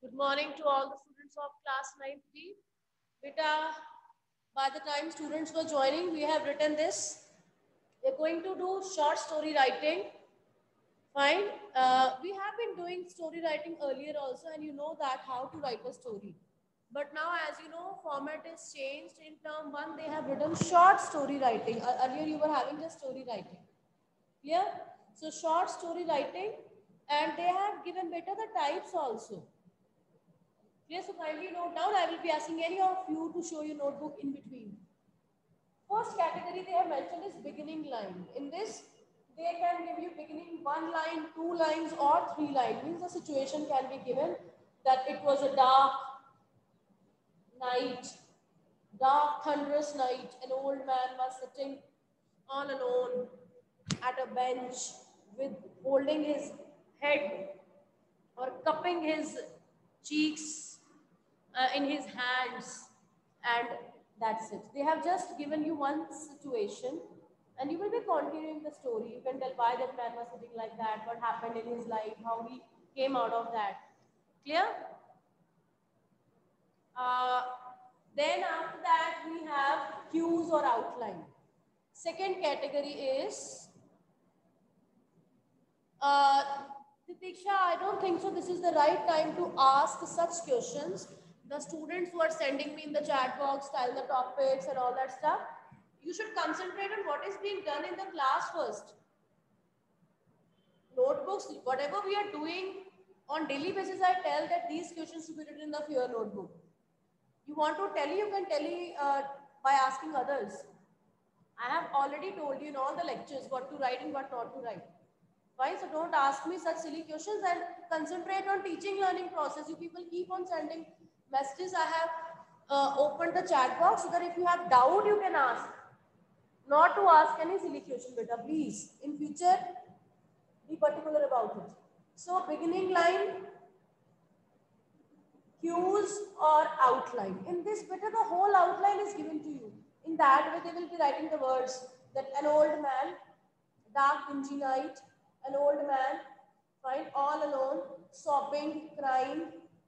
Good morning to all the students of class 9th B. Beta, by the time students were joining, we have written this. We're going to do short story writing. Fine. We have been doing story writing earlier also, and you know that how to write a story. But now, as you know, format is changed. In term 1, they have written short story writing. Earlier, you were having just story writing. Clear? So, short story writing, and they have given better the types also. Clear? So kindly note down. I will be asking any of you to show your notebook in between. First category they have mentioned is beginning line. In this, they can give you beginning 1 line, 2 lines, or 3 lines. Means the situation can be given that it was a night, dark, thunderous night. An old man was sitting all alone at a bench with holding his head or cupping his cheeks in his hands, and that's it. They have just given you one situation and you will be continuing the story. You can tell why that man was sitting like that, what happened in his life, how he came out of that. Clear? uh, then after that we have cues or outline. Second category is Uh, Titiksha, I don't think so. This is the right time to ask such questions. The students who are sending me in the chat box, tell the topics and all that stuff. You should concentrate on what is being done in the class first. Notebooks, whatever we are doing on daily basis, I tell that these questions should be written in the your notebook. You want to tell, you can tell by asking others. I have already told you in all the lectures what to write and what not to write. Why? So don't ask me such silly questions and concentrate on teaching learning process. You people keep on sending messages. I have opened the chat box so that if you have doubt, you can ask. Not to ask any silly question, beta. Please, in future, be particular about it. So beginning line, cues or outline. In this beta, the whole outline is given to you. In that way, they will be writing the words that an old man, dark dingy night, an old man, fine, all alone, sobbing, crying.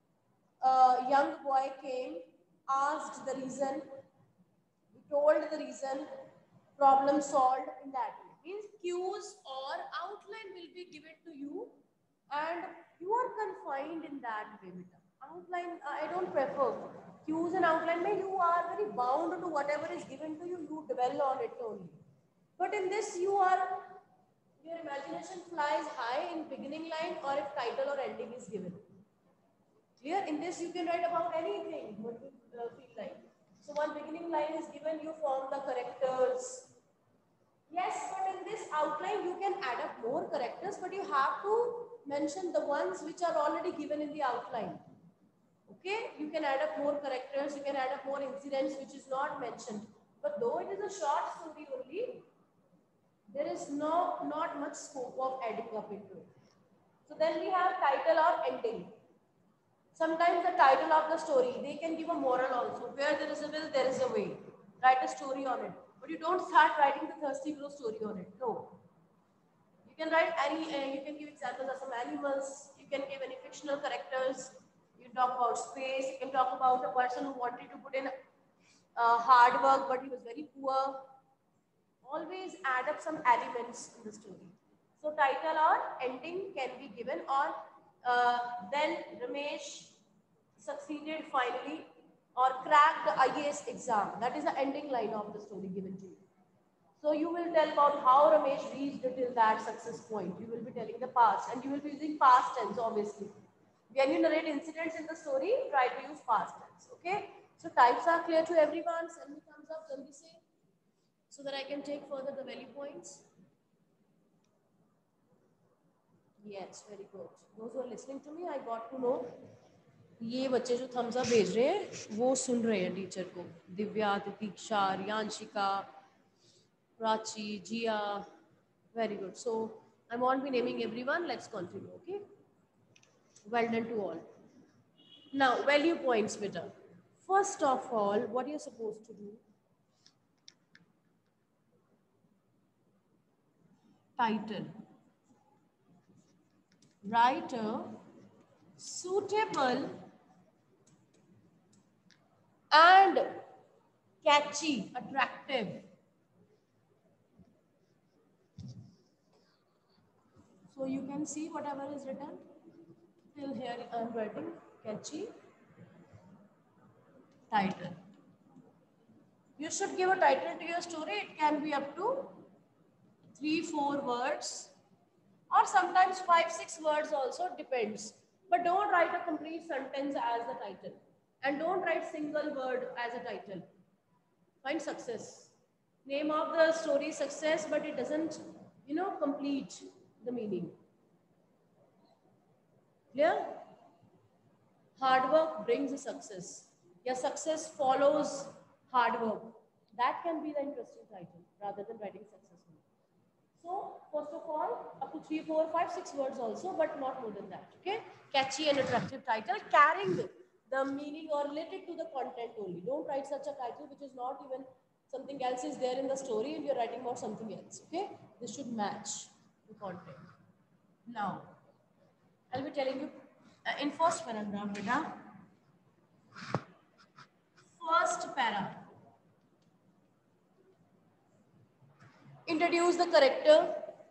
A young boy came, asked the reason, told the reason, problem solved in that way. Means cues or outline will be given to you and you are confined in that way. Outline, I don't prefer. Cues and outline, you are very bound to whatever is given to you, you dwell on it only. But in this, your imagination flies high in beginning line or if title or ending is given. Clear? In this, you can write about anything, what you feel like. So one beginning line is given, you form the characters. Yes, but in this outline, you can add up more characters, but you have to mention the ones which are already given in the outline. Okay, you can add up more characters, you can add up more incidents which is not mentioned. But though it is a short story only, there is not much scope of adding up into it. So then we have title or ending. Sometimes the title of the story, they can give a moral also. Where there is a will, there is a way. Write a story on it. But you don't start writing the Thirsty Crow story on it. No. You can write any, you can give examples of some animals. You can give any fictional characters. You talk about space. You can talk about a person who wanted to put in hard work, but he was very poor. Always add up some elements in the story. So title or ending can be given, or then Ramesh succeeded finally or cracked the IAS exam. That is the ending line of the story given to you. So you will tell about how Ramesh reached till that success point. You will be telling the past and you will be using past tense obviously. When you narrate incidents in the story, try to use past tense. Okay. So types are clear to everyone. Send me thumbs up, jaldi se, so that I can take further the value points. Yes, very good. Those who are listening to me, I got to know. ये बच्चे जो Thums up भेज रहे हैं वो सुन रहे हैं teacher को. दिव्या, तितीक्षा, रियांशिका, प्राची, जिया. Very good. So I won't be naming everyone. Let's continue. Okay. Well done to all. Now value points, beta. First of all, what you're supposed to do? Title. Write a suitable and catchy, attractive. So you can see whatever is written. Till here I am writing catchy title. You should give a title to your story. It can be up to 3-4 words or sometimes 5-6 words also, depends. But don't write a complete sentence as the title and don't write single word as a title. Find success. Name of the story success, but it doesn't, complete the meaning. Clear? Hard work brings success. Your success follows hard work. That can be the interesting title rather than writing successful. So, first of all, up to 3, 4, 5, 6 words also, but not more than that. Okay? Catchy and attractive title, carrying the meaning or related to the content only. Don't write such a title which is not even something else is there in the story and you're writing about something else. Okay? This should match the content. Now, I'll be telling you in first paragraph, beta. First para. Introduce the character.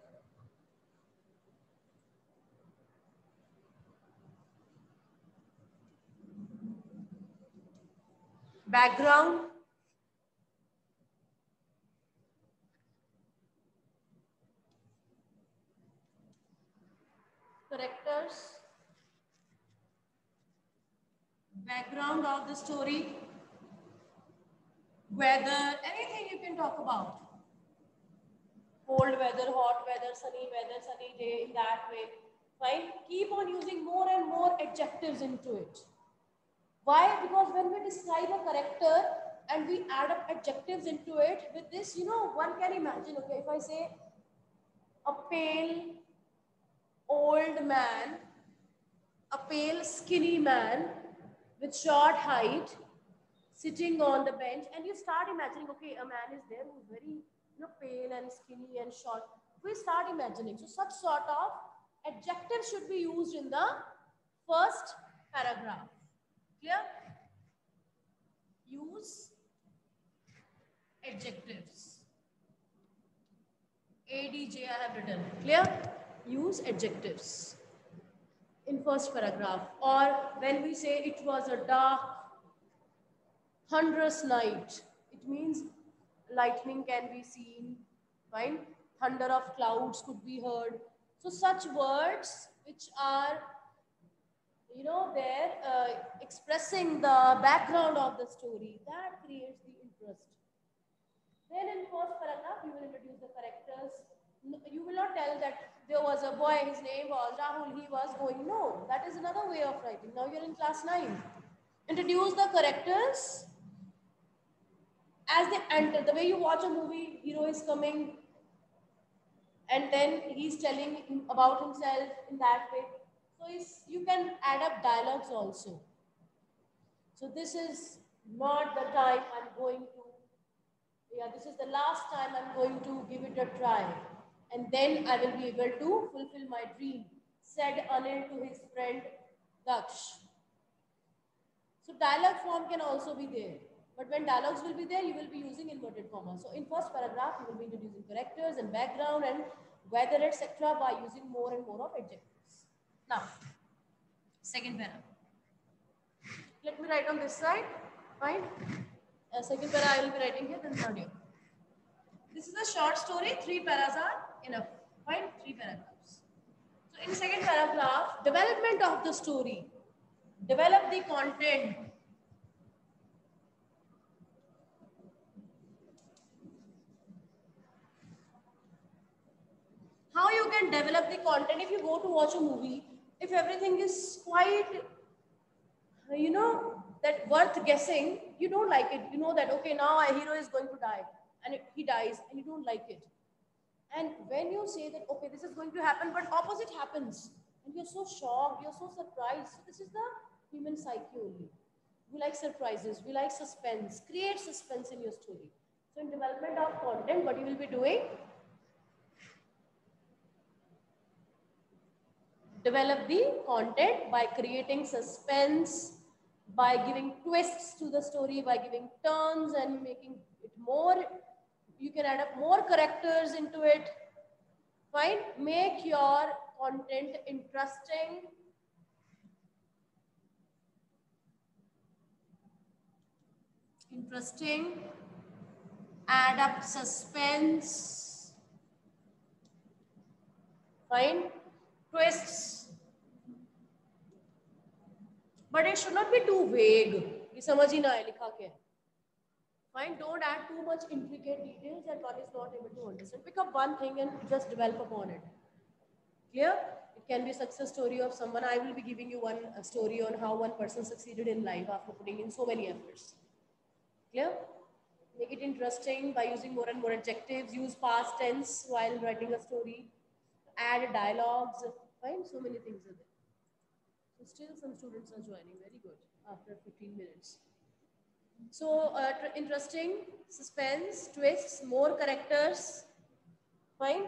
Background. Characters. Background of the story. Weather. Anything you can talk about. Cold weather, hot weather, sunny day, in that way. Fine. Keep on using more and more adjectives into it. Why? Because when we describe a character and we add up adjectives into it, with this, one can imagine, okay, if I say a pale old man, a pale skinny man with short height sitting on the bench, and you start imagining, okay, a man is there who's very pale and skinny and short. We start imagining. So such sort of adjectives should be used in the first paragraph. Clear? Use adjectives. ADJ I have written. Clear? Use adjectives in first paragraph. Or when we say it was a dark, thunderous night, it means lightning can be seen, fine? Thunder of clouds could be heard. So such words which are, there expressing the background of the story, that creates the interest. Then in first paragraph, you will introduce the characters. You will not tell that there was a boy, his name was Rahul, he was going. No, that is another way of writing. Now you're in class 9. Introduce the characters as they enter. The way you watch a movie, hero is coming and then he's telling about himself in that way. So you can add up dialogues also. So this is not the time I'm going to, this is the last time I'm going to give it a try. And then I will be able to fulfill my dream, said Anil to his friend Daksh. So dialogue form can also be there. But when dialogues will be there, you will be using inverted commas. So in first paragraph, you will be introducing characters and background and weather, etc. by using more and more of adjectives. Now, second paragraph. Let me write on this side. Fine. Second para I will be writing here, then third here. This is a short story. 3 paras are enough. Fine. 3 paragraphs. So in second paragraph, development of the story. Develop the content. How you can develop the content if you go to watch a movie, if everything is quite, that worth guessing, you don't like it. You know that, okay, now a hero is going to die and he dies and you don't like it. And when you say that, okay, this is going to happen, but opposite happens and you're so shocked, you're so surprised. So this is the human psyche only. We like surprises, we like suspense. Create suspense in your story. So in development of content, what you will be doing? Develop the content by creating suspense, by giving twists to the story, by giving turns and making it more, you can add up more characters into it. Fine. Make your content interesting. Add up suspense. Fine. Twists. But it should not be too vague. ये समझ ही ना आए लिखा क्या है. Fine. Don't add too much intricate details that one is not able to understand. Pick up one thing and just develop upon it. Clear? It can be a success story of someone. I will be giving you one story on how one person succeeded in life after putting in so many efforts. Clear? Make it interesting by using more and more adjectives. Use past tense while writing a story. Add dialogues. Fine, so many things are there. So still some students are joining. Very good. After 15 minutes. So interesting, suspense, twists, more characters. Fine.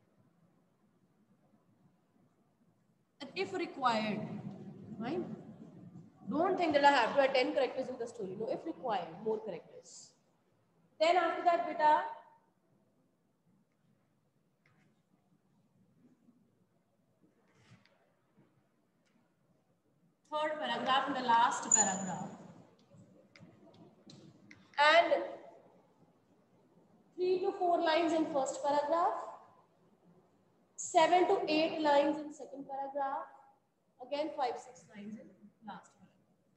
And if required, fine. Don't think that I have to add 10 characters in the story. No, if required, more characters. Then after that, beta, third paragraph and the last paragraph. And 3 to 4 lines in first paragraph, 7 to 8 lines in second paragraph, again 5-6 lines in last paragraph.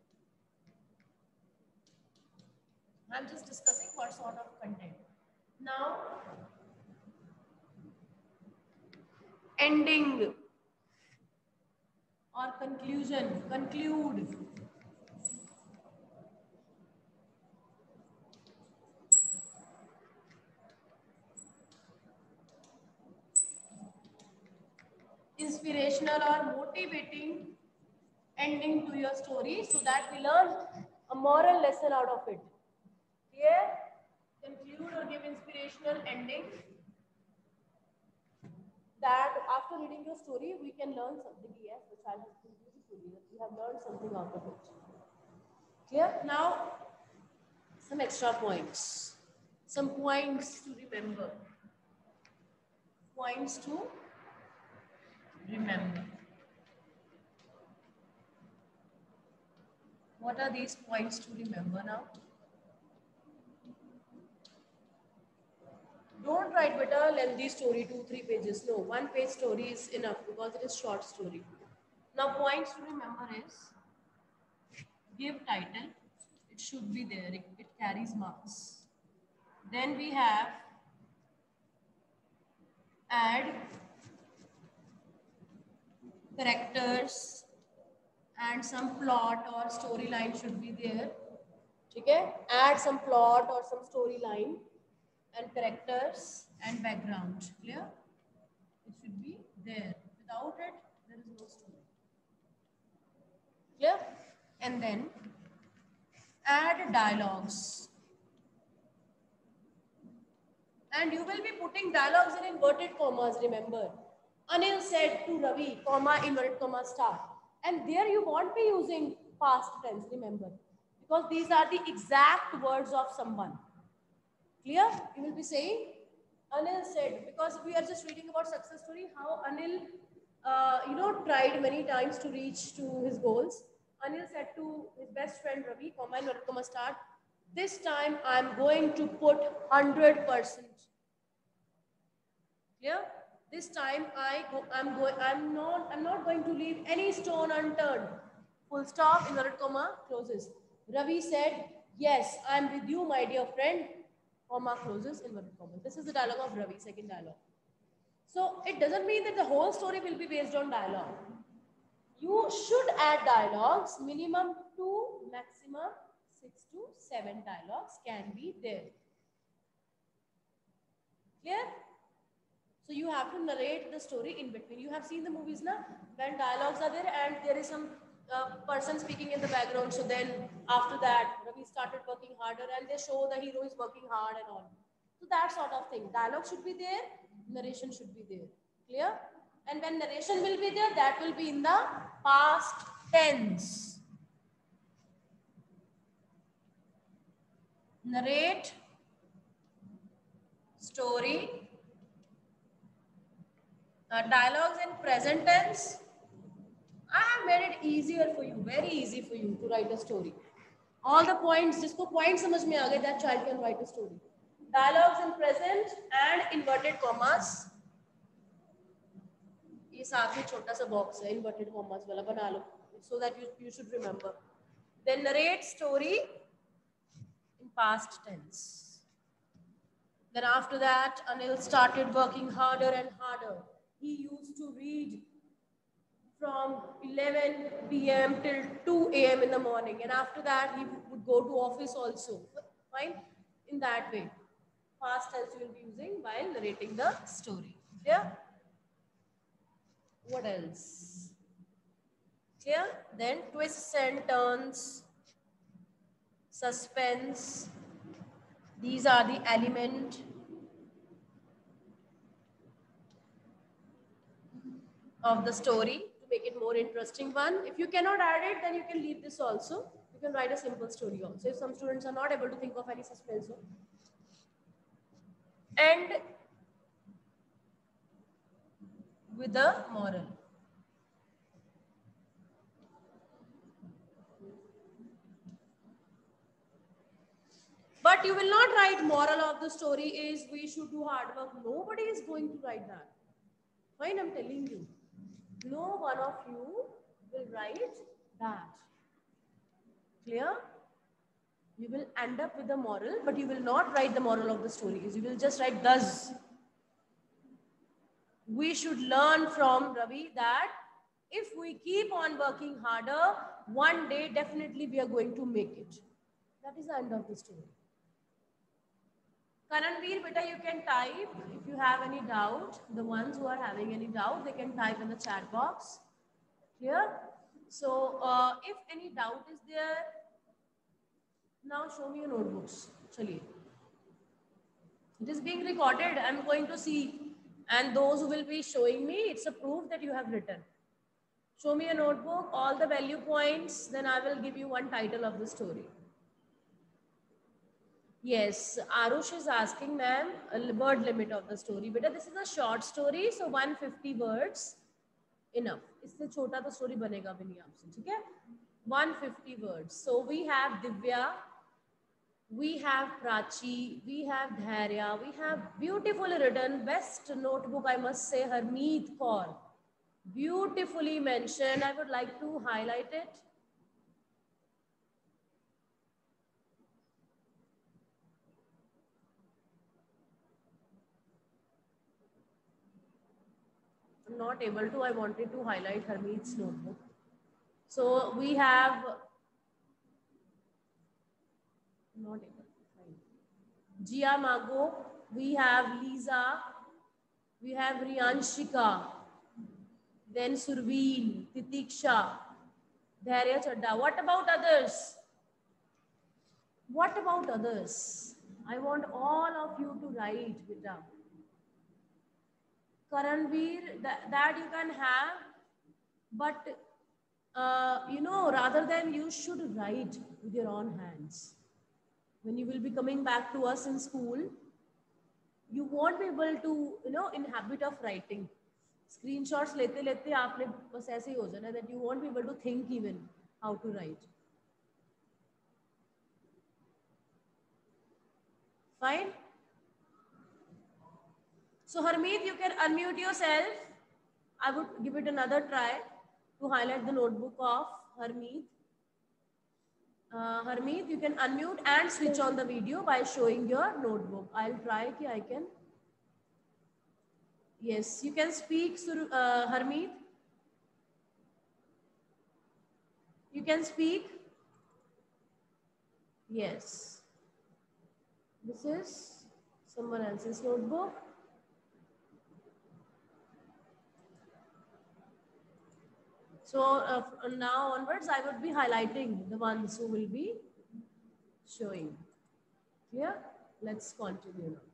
I'm just discussing what sort of content. Now, ending or conclusion, conclude. Inspirational or motivating ending to your story so that we learn a moral lesson out of it. Here, conclude or give inspirational ending that after reading your story, we can learn something. Yes, the child has been beautifully, that we have learned something out of it. Clear? Now, some extra points. Some points to remember. Points to remember. What are these points to remember now? Don't write better lengthy story, 2-3 pages. No, 1 page story is enough because it is short story. Now points to remember is give title. It should be there. It carries marks. Then we have add characters and some plot or storyline should be there. Okay? Add some plot or some storyline and characters and background. Clear? It should be there. Without it, there is no story. Clear? And then add dialogues. And you will be putting dialogues in inverted commas, remember. Anil said to Ravi, comma, inverted comma, star. And there you won't be using past tense, remember. Because these are the exact words of someone. Clear? You will be saying, Anil said, because we are just reading about success story, how Anil, tried many times to reach to his goals. Anil said to his best friend Ravi, comma, inverted comma, start, this time I'm going to put 100%. Clear? This time I'm not going to leave any stone unturned. Full stop, inverted comma, closes. Ravi said, yes, I'm with you, my dear friend, comma, closes, inverted comma. This is the dialogue of Ravi, second dialogue. So it doesn't mean that the whole story will be based on dialogue. You should add dialogues, minimum 2, maximum 6 to 7 dialogues can be there. Clear? So you have to narrate the story in between. You have seen the movies now, when dialogues are there and there is some person speaking in the background. So then after that, Ravi started working harder and they show the hero is working hard and all. So that sort of thing. Dialogue should be there, narration should be there. Clear? And when narration will be there, that will be in the past tense. Narrate story. Dialogues in present tense. I have made it easier for you, very easy for you to write a story. All the points, जिसको point समझ में आ गए, that child can write a story. Dialogues in present and inverted commas. ये साथ में छोटा सा box है, inverted commas वाला बना लो, so that you should remember. Then narrate story in past tense. Then after that, Anil started working harder and harder. He used to read from 11 p.m. till 2 a.m. in the morning. And after that, he would go to office also. Fine? In that way. Past tense you will be using while narrating the story. Clear? What else? Clear? Then twists and turns, suspense. These are the element of the story to make it more interesting one. If you cannot add it, then you can leave this also. You can write a simple story also if some students are not able to think of any suspense. And with a moral. But you will not write moral of the story is we should do hard work. Nobody is going to write that. Fine, I'm telling you. No one of you will write that. Clear? You will end up with a moral, but you will not write the moral of the story. You will just write thus. We should learn from Ravi that if we keep on working harder, one day definitely we are going to make it. That is the end of the story. Karanveer, beta, you can type if you have any doubt. The ones who are having any doubt, they can type in the chat box. Clear? So, if any doubt is there, now show me your notebooks. Chaliye. It is being recorded. I'm going to see. And those who will be showing me, it's a proof that you have written. Show me a notebook, all the value points, then I will give you one title of the story. Yes, Arush is asking, ma'am, a word limit of the story. Beta, this is a short story, so 150 words, enough. इससे छोटा तो story बनेगा भी नहीं आपसे, ठीक है? 150 words. So we have Divya, we have Prachi, we have Dhairya, we have beautifully written, best notebook, I must say, Harmeet Kaur. Beautifully mentioned. I would like to highlight it. I'm not able to. I wanted to highlight Harmeet's notebook. So we have not able to find Jia Mago. We have Lisa. We have Riyanshika. Then Surveen, Titiksha, Dhairya Chadda. What about others? What about others? I want all of you to write, beta. Karanveer, that you can have, but you know, rather than you should write with your own hands. When you will be coming back to us in school, you won't be able to, you know, in habit of writing. Screenshots lete lete aapne bas aise hi ho jana that you won't be able to think even how to write. Fine. So Harmeet, you can unmute yourself. I would give it another try to highlight the notebook of Harmeet. Harmeet, you can unmute and switch on the video by showing your notebook. I'll try ki I can. Yes, you can speak, Harmeet. You can speak. Yes. This is someone else's notebook. So now onwards, I would be highlighting the ones who will be showing. Clear? Let's continue now.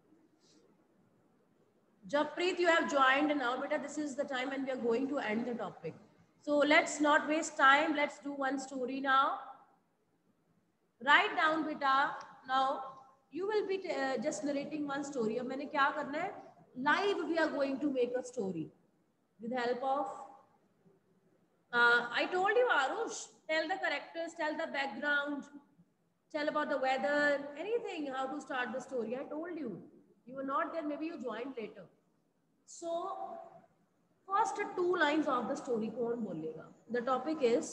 Jappreet, you have joined now, beta. This is the time when we are going to end the topic. So let's not waste time. Let's do one story now. Write down, beta. Now, You will be just narrating one story. अब मैंने क्या करना है? Live we are going to make a story with the help of. I told you, Arush. Tell the characters, tell the background, tell about the weather, anything. How to start the story? I told you. You were not there. Maybe you joined later. So first 2 lines of the story कौन बोलेगा? The topic is.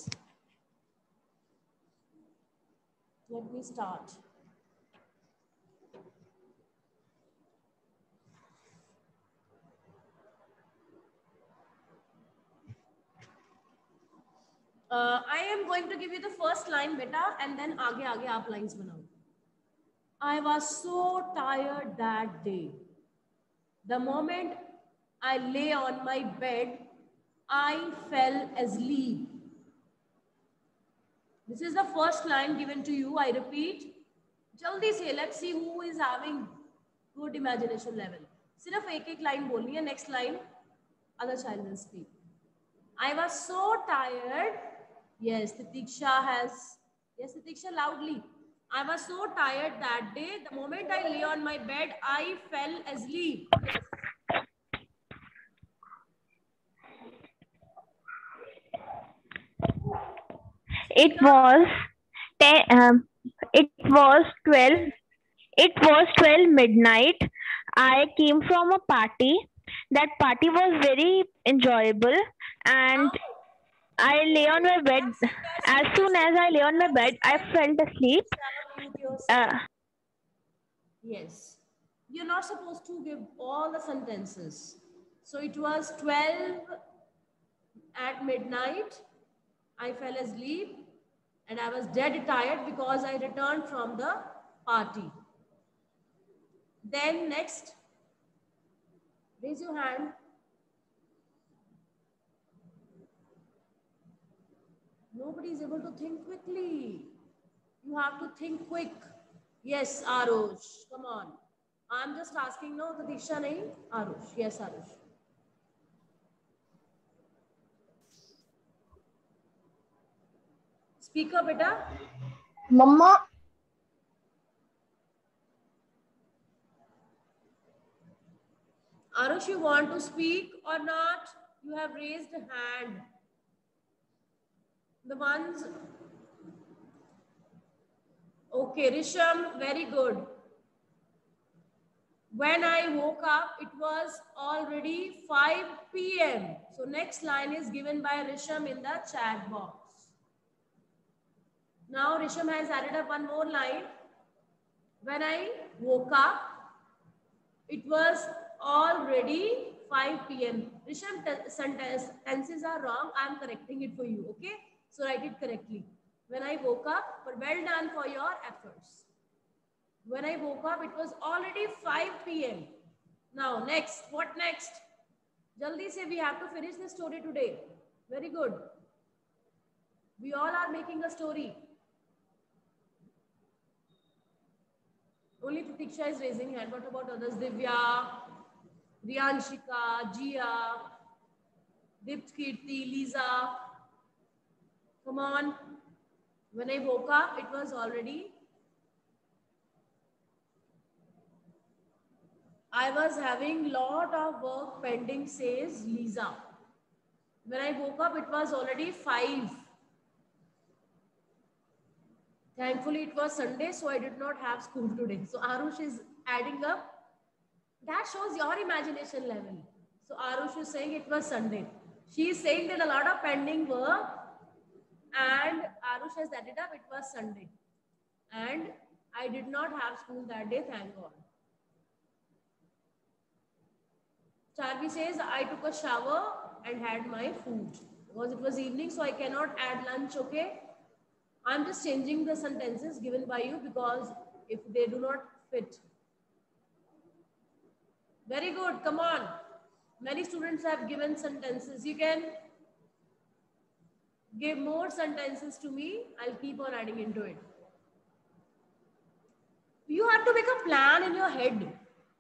Let me start. I am going to give you the first line, beta, and then आगे आगे आप lines बनाओ. I was so tired that day. The moment I lay on my bed, I fell asleep. This is the first line given to you. I repeat. जल्दी से let's see who is having good imagination level. सिर्फ एक line बोलनी है. Next line, other child will speak. I was so tired. Yes, Titiksha has. Yes, Titiksha, loudly. I was so tired that day. The moment I lay on my bed, I fell asleep. It was 12. It was 12 midnight. I came from a party. That party was very enjoyable, and I lay on my bed. As soon as I lay on my bed, I fell asleep. Yes. You're not supposed to give all the sentences. So it was 12 at midnight. I fell asleep and I was dead tired because I returned from the party. Then next, raise your hand. Nobody is able to think quickly. You have to think quick. Yes, Arush, come on. I'm just asking, no, Tatiksha nahi? Arush, yes, Arush. Speak up, beta. Mama. Arush, you want to speak or not? You have raised a hand. The ones. Okay, Risham, very good. When I woke up, it was already 5 p.m. So next line is given by Risham in the chat box. Now Risham has added up one more line. When I woke up, it was already 5 p.m. Risham, tenses are wrong. I am correcting it for you. Okay? So write it correctly. When I woke up, but well done for your efforts. When I woke up, it was already 5 p.m. Now, next. What next? Jaldi say, we have to finish the story today. Very good. We all are making a story. Only Titiksha is raising hand. What about others? Divya, Riyanshika, Jia, Dipt Kirti, Lisa. Come on. When I woke up, it was already. I was having lot of work pending, says Lisa. When I woke up, it was already 5. Thankfully, it was Sunday, so I did not have school today. So Arush is adding up. That shows your imagination level. So Arush is saying it was Sunday. She is saying that a lot of pending work, and Arush has added up, it was Sunday. And I did not have school that day, thank God. Charvi says, I took a shower and had my food. Because it was evening, so I cannot add lunch, okay? I'm just changing the sentences given by you because if they do not fit. Very good, come on. Many students have given sentences. You can give more sentences to me. I'll keep on adding into it. You have to make a plan in your head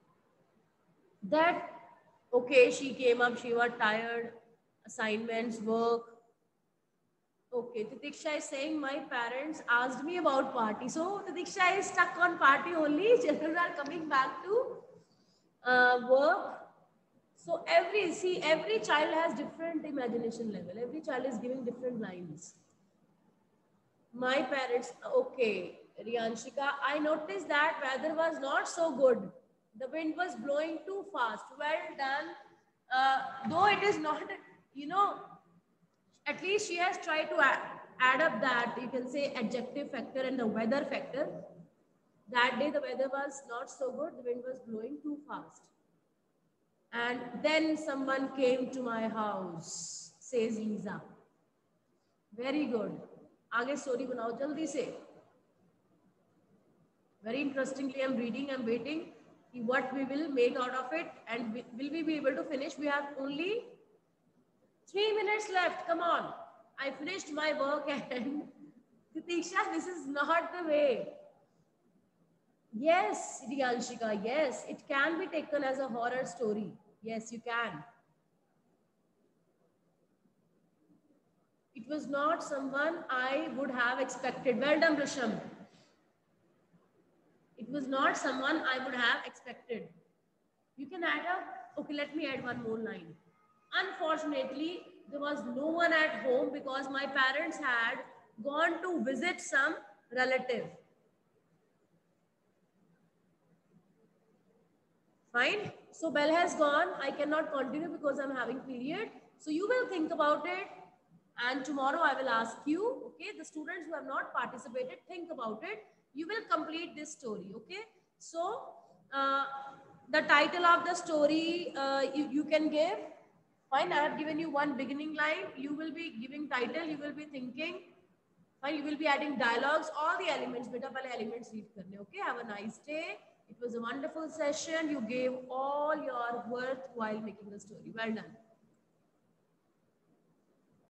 that, okay, she came up, she was tired, assignments, work. Okay, Titiksha is saying my parents asked me about party. So Titiksha is stuck on party only. Children are coming back to work. So every child has different imagination level. Every child is giving different lines. My parents, okay, Riyanshika, I noticed that weather was not so good. The wind was blowing too fast. Well done. Though it is not, you know, at least she has tried to add up that, you can say, adjective factor and the weather factor. That day the weather was not so good. The wind was blowing too fast. And then someone came to my house, says Lisa. Very good. आगे story बनाओ जल्दी से. Very interestingly, I'm reading, I'm waiting what we will make out of it, and will we be able to finish? We have only 3 minutes left. Come on. I finished my work and Titiksha, this is not the way. Yes, Riyanshika, yes, it can be taken as a horror story. Yes, you can. It was not someone I would have expected. Well done, Risham. It was not someone I would have expected. You can add up. Okay, let me add one more line. Unfortunately, there was no one at home because my parents had gone to visit some relative. Fine. So bell has gone. I cannot continue because I'm having period. So you will think about it. And tomorrow I will ask you, okay, the students who have not participated, think about it. You will complete this story, okay? So the title of the story you can give. Fine, I have given you one beginning line. You will be giving title, you will be thinking. Fine, you will be adding dialogues, all the elements, beta pale elements read karne, okay? Have a nice day. It was a wonderful session. You gave all your worth while making the story. Well done.